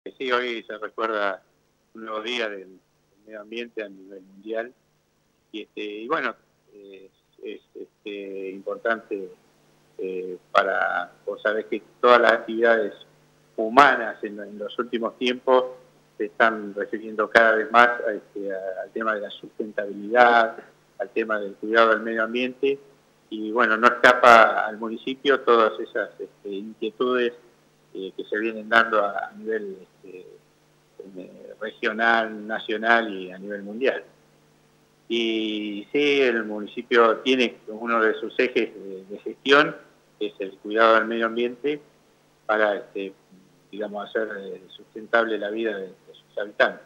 Sí, hoy se recuerda un nuevo día del medio ambiente a nivel mundial y bueno, es importante vos sabés que todas las actividades humanas en los últimos tiempos se están refiriendo cada vez más al tema de la sustentabilidad, al tema del cuidado del medio ambiente y bueno, no escapa al municipio todas esas inquietudes que se vienen dando a nivel regional, nacional y a nivel mundial. Y sí, el municipio tiene uno de sus ejes de gestión, que es el cuidado del medio ambiente, para, digamos, hacer sustentable la vida de sus habitantes.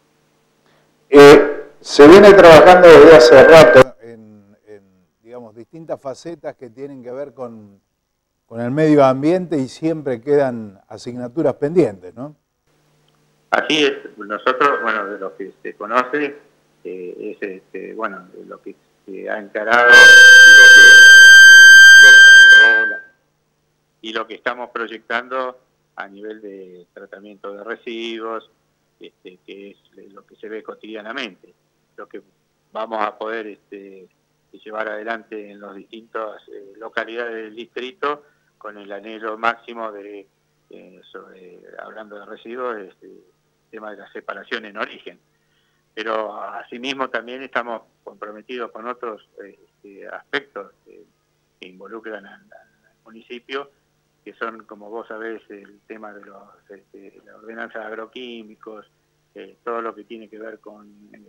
Se viene trabajando desde hace rato en, digamos, distintas facetas que tienen que ver con el medio ambiente y siempre quedan asignaturas pendientes, ¿no? Así es, nosotros, bueno, de lo que se conoce, es bueno, de lo que se ha encarado y lo que estamos proyectando a nivel de tratamiento de residuos, que es lo que se ve cotidianamente, lo que vamos a poder llevar adelante en las distintas localidades del distrito con el anhelo máximo de, hablando de residuos, tema de la separación en origen. Pero asimismo también estamos comprometidos con otros aspectos que involucran al municipio, que son, como vos sabés, el tema de la ordenanza de agroquímicos, todo lo que tiene que ver con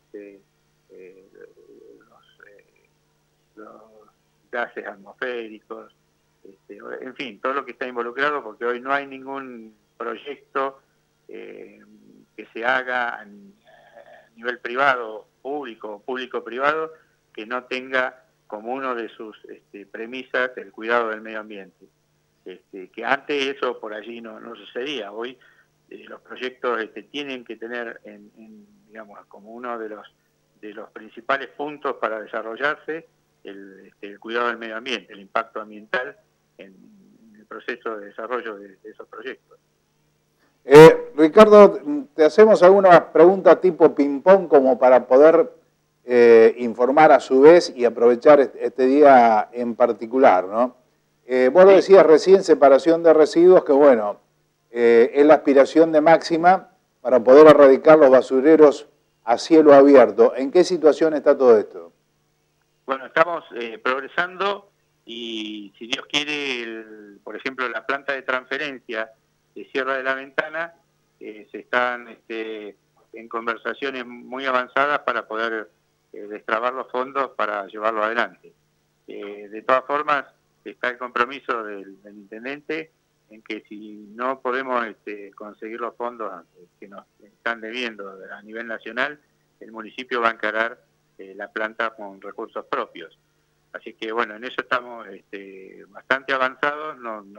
los gases atmosféricos, en fin, todo lo que está involucrado, porque hoy no hay ningún proyecto que se haga a nivel privado, público-privado, que no tenga como uno de sus premisas el cuidado del medio ambiente. Que antes eso por allí no sucedía. Hoy los proyectos tienen que tener digamos, como uno de los principales puntos para desarrollarse el cuidado del medio ambiente, el impacto ambiental en el proceso de desarrollo de esos proyectos. Ricardo, te hacemos algunas preguntas tipo ping-pong como para poder informar a su vez y aprovechar este día en particular, ¿no? Vos lo decías recién, separación de residuos, que bueno, es la aspiración de máxima para poder erradicar los basureros a cielo abierto. ¿En qué situación está todo esto? Bueno, estamos progresando y si Dios quiere, por ejemplo, la planta de transferencia de Sierra de la Ventana, se están en conversaciones muy avanzadas para poder destrabar los fondos para llevarlo adelante. De todas formas, está el compromiso del intendente en que si no podemos conseguir los fondos que nos están debiendo a nivel nacional, el municipio va a encarar la planta con recursos propios. Así que bueno, en eso estamos bastante avanzados,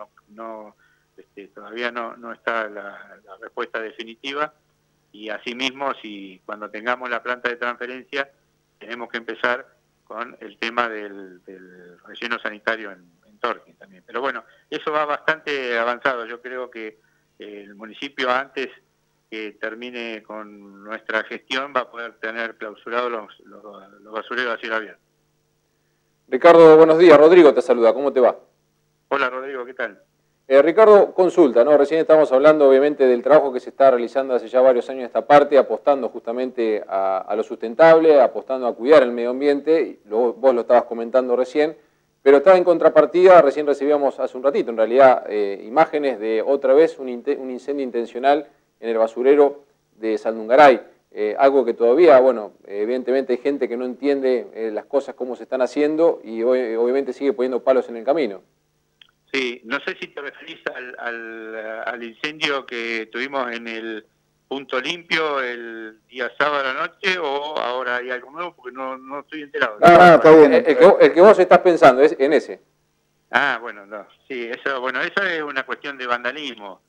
todavía no está la respuesta definitiva y asimismo, si cuando tengamos la planta de transferencia, tenemos que empezar con el tema del relleno sanitario en Torquín también. Pero bueno, eso va bastante avanzado. Yo creo que el municipio, antes que termine con nuestra gestión, va a poder tener clausurados los basureros a cielo abierto. Ricardo, buenos días. Rodrigo te saluda. ¿Cómo te va? Hola, Rodrigo, ¿qué tal? Ricardo, consulta, ¿no? Recién estamos hablando obviamente del trabajo que se está realizando hace ya varios años en esta parte, apostando justamente a lo sustentable, apostando a cuidar el medio ambiente, vos lo estabas comentando recién, pero estaba en contrapartida, recién recibíamos hace un ratito en realidad imágenes de otra vez un incendio intencional en el basurero de Saldungaray, algo que todavía, bueno, evidentemente hay gente que no entiende las cosas cómo se están haciendo y obviamente sigue poniendo palos en el camino. Sí, no sé si te referís al incendio que tuvimos en el Punto Limpio el día sábado a la noche o ahora hay algo nuevo porque no estoy enterado. No, está bien. El que vos estás pensando es en ese. Ah, bueno, no. Sí, eso es una cuestión de vandalismo,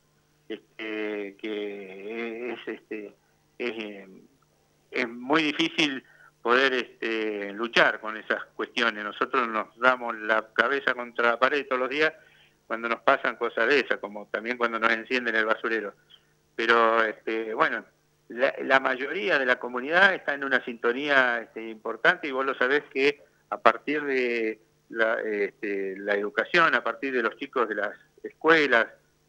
que es muy difícil poder luchar con esas cuestiones. Nosotros nos damos la cabeza contra la pared todos los días cuando nos pasan cosas de esas, como también cuando nos encienden el basurero. Pero bueno, la mayoría de la comunidad está en una sintonía importante, y vos lo sabés que a partir de la educación, a partir de los chicos de las escuelas,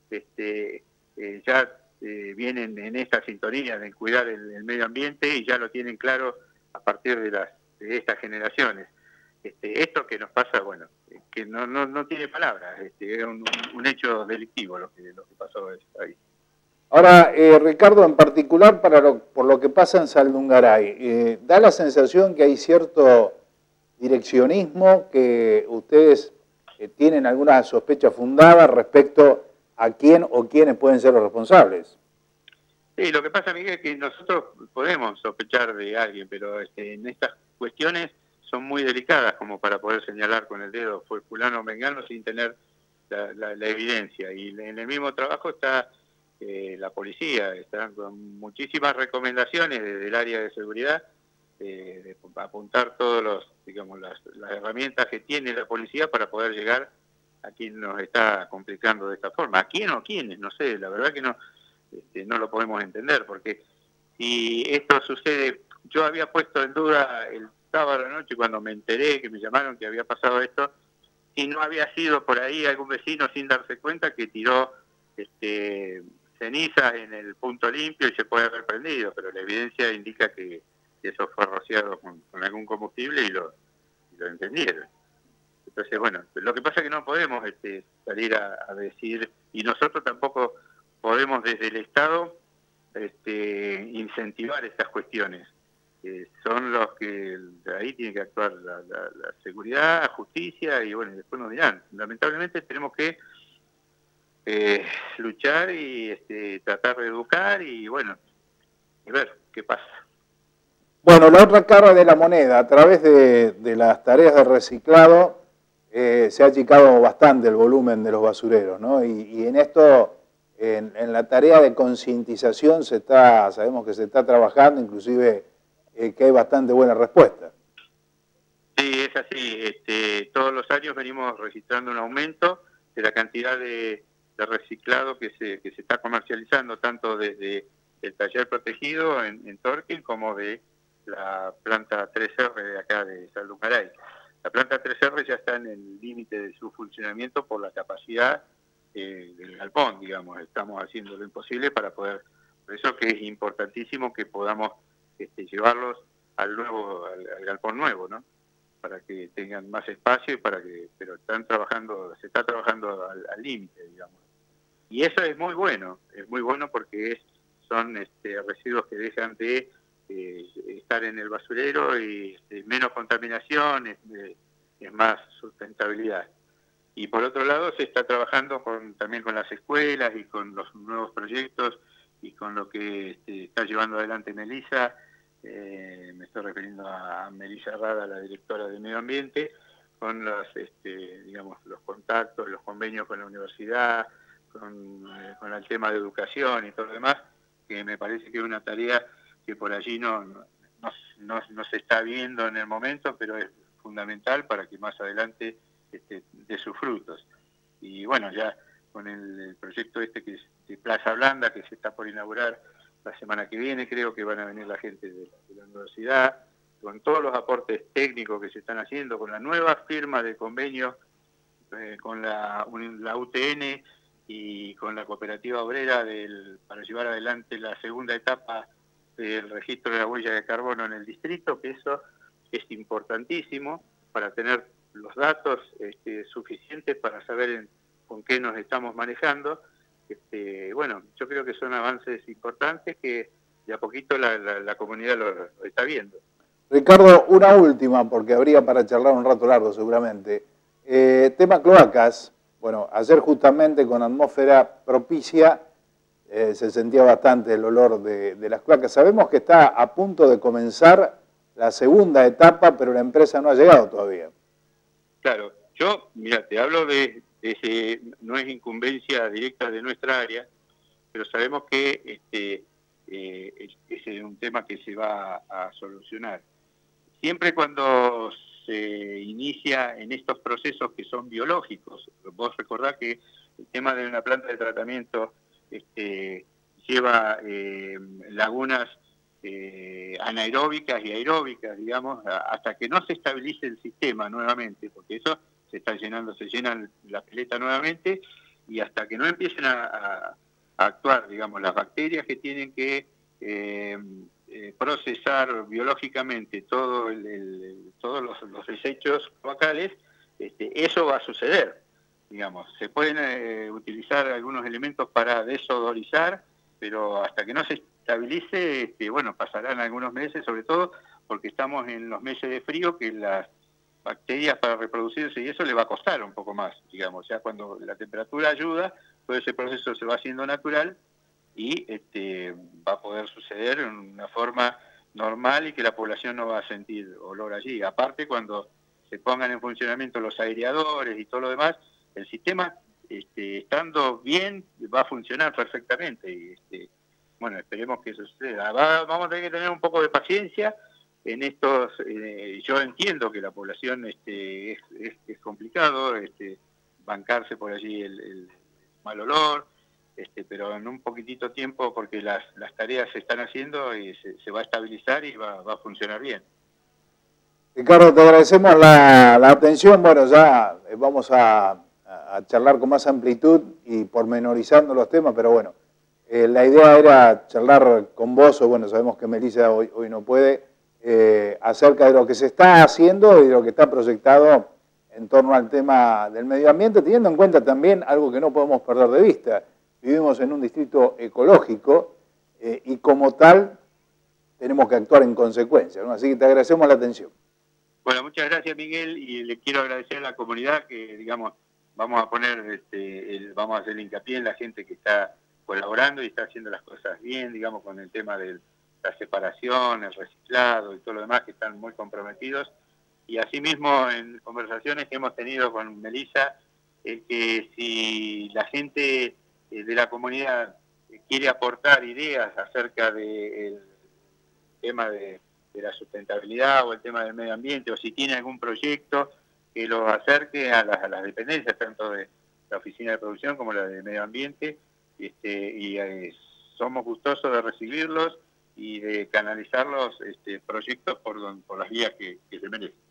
ya vienen en esta sintonía de cuidar el medio ambiente, y ya lo tienen claro a partir de estas generaciones. Esto que nos pasa, bueno, que no tiene palabras, es un hecho delictivo lo que pasó ahí. Ahora, Ricardo, en particular por lo que pasa en Saldungaray, da la sensación que hay cierto direccionismo, que ustedes tienen alguna sospecha fundada respecto a quién o quiénes pueden ser los responsables. Sí, lo que pasa, Miguel, es que nosotros podemos sospechar de alguien, pero en estas cuestiones son muy delicadas como para poder señalar con el dedo fue fulano o mengano sin tener la evidencia. Y en el mismo trabajo está la policía, están con muchísimas recomendaciones desde el área de seguridad, de apuntar todos las herramientas que tiene la policía para poder llegar a quien nos está complicando de esta forma. ¿A quién o quiénes? No sé, la verdad que no lo podemos entender, porque si esto sucede, yo había puesto en duda el sábado a la noche cuando me enteré que me llamaron que había pasado esto, si no había sido por ahí algún vecino sin darse cuenta que tiró cenizas en el punto limpio y se puede haber prendido, pero la evidencia indica que eso fue rociado con algún combustible y lo entendieron. Entonces, bueno, lo que pasa es que no podemos salir a decir, y nosotros tampoco podemos desde el Estado incentivar estas cuestiones. Son los que de ahí tiene que actuar la seguridad, la justicia, y bueno, después nos dirán. Lamentablemente tenemos que luchar y tratar de educar y bueno, y ver qué pasa. Bueno, la otra cara de la moneda, a través de las tareas de reciclado, se ha achicado bastante el volumen de los basureros, ¿no? Y en esto, en la tarea de concientización sabemos que se está trabajando, inclusive que hay bastante buena respuesta. Sí, es así. Todos los años venimos registrando un aumento de la cantidad de reciclado que se está comercializando, tanto desde el taller protegido en Torquín como de la planta 3R de acá de Saldungaray. La planta 3R ya está en el límite de su funcionamiento por la capacidad del galpón, digamos. Estamos haciendo lo imposible para poder, por eso que es importantísimo que podamos llevarlos al galpón nuevo, ¿no? Para que tengan más espacio y pero se está trabajando al límite, digamos. Y eso es muy bueno porque son residuos que dejan de estar en el basurero y menos contaminación, es más sustentabilidad. Y por otro lado se está trabajando también con las escuelas y con los nuevos proyectos y con lo que está llevando adelante Melissa. Me estoy refiriendo a Melissa Rada, la directora de Medio Ambiente, con los contactos, los convenios con la universidad, con el tema de educación y todo lo demás, que me parece que es una tarea que por allí no se está viendo en el momento, pero es fundamental para que más adelante dé sus frutos. Y bueno, ya con el proyecto que es de Plaza Blanda, que se está por inaugurar la semana que viene, creo que van a venir la gente de la universidad, con todos los aportes técnicos que se están haciendo, con la nueva firma de convenio con la UTN y con la cooperativa obrera para llevar adelante la segunda etapa del registro de la huella de carbono en el distrito, que eso es importantísimo para tener los datos suficientes para saber con qué nos estamos manejando. Bueno, yo creo que son avances importantes que de a poquito la comunidad lo está viendo. Ricardo, una última, porque habría para charlar un rato largo seguramente. Tema cloacas. Bueno, ayer justamente con atmósfera propicia se sentía bastante el olor de las cloacas. Sabemos que está a punto de comenzar la segunda etapa, pero la empresa no ha llegado todavía. Claro, yo, mira, te hablo no es incumbencia directa de nuestra área, pero sabemos que es un tema que se va a solucionar. Siempre cuando se inicia en estos procesos que son biológicos, vos recordás que el tema de una planta de tratamiento lleva lagunas anaeróbicas y aeróbicas, digamos, hasta que no se estabilice el sistema nuevamente, porque eso se está llenando, se llena la pileta nuevamente, y hasta que no empiecen a actuar, digamos, las bacterias que tienen que procesar biológicamente todos los desechos cloacales, eso va a suceder, digamos. Se pueden utilizar algunos elementos para desodorizar, pero hasta que no se estabilice, bueno, pasarán algunos meses, sobre todo porque estamos en los meses de frío, que las bacterias para reproducirse y eso le va a costar un poco más, digamos. Ya cuando la temperatura ayuda, todo ese proceso se va haciendo natural y va a poder suceder en una forma normal y que la población no va a sentir olor allí. Aparte, cuando se pongan en funcionamiento los aireadores y todo lo demás, el sistema, estando bien, va a funcionar perfectamente. Y bueno, esperemos que eso suceda. Vamos a tener que tener un poco de paciencia en estos. Yo entiendo que la población es complicado bancarse por allí el mal olor, pero en un poquitito tiempo, porque las tareas se están haciendo y se va a estabilizar y va a funcionar bien. Ricardo, te agradecemos la atención. Bueno, ya vamos a charlar con más amplitud y pormenorizando los temas, pero bueno, la idea era charlar con vos, o bueno, sabemos que Melissa hoy no puede, acerca de lo que se está haciendo y de lo que está proyectado en torno al tema del medio ambiente, teniendo en cuenta también algo que no podemos perder de vista. Vivimos en un distrito ecológico y como tal tenemos que actuar en consecuencia, ¿no? Así que te agradecemos la atención. Bueno, muchas gracias, Miguel, y le quiero agradecer a la comunidad que, digamos, vamos a poner, vamos a hacer hincapié en la gente que está colaborando y está haciendo las cosas bien, digamos, con el tema de la separación, el reciclado y todo lo demás, que están muy comprometidos. Y asimismo, en conversaciones que hemos tenido con Melissa, que si la gente de la comunidad quiere aportar ideas acerca del tema de la sustentabilidad o el tema del medio ambiente, o si tiene algún proyecto, que lo acerque a las dependencias, tanto de la Oficina de Producción como la de Medio Ambiente, y somos gustosos de recibirlos y de canalizar los proyectos por las vías que se merecen.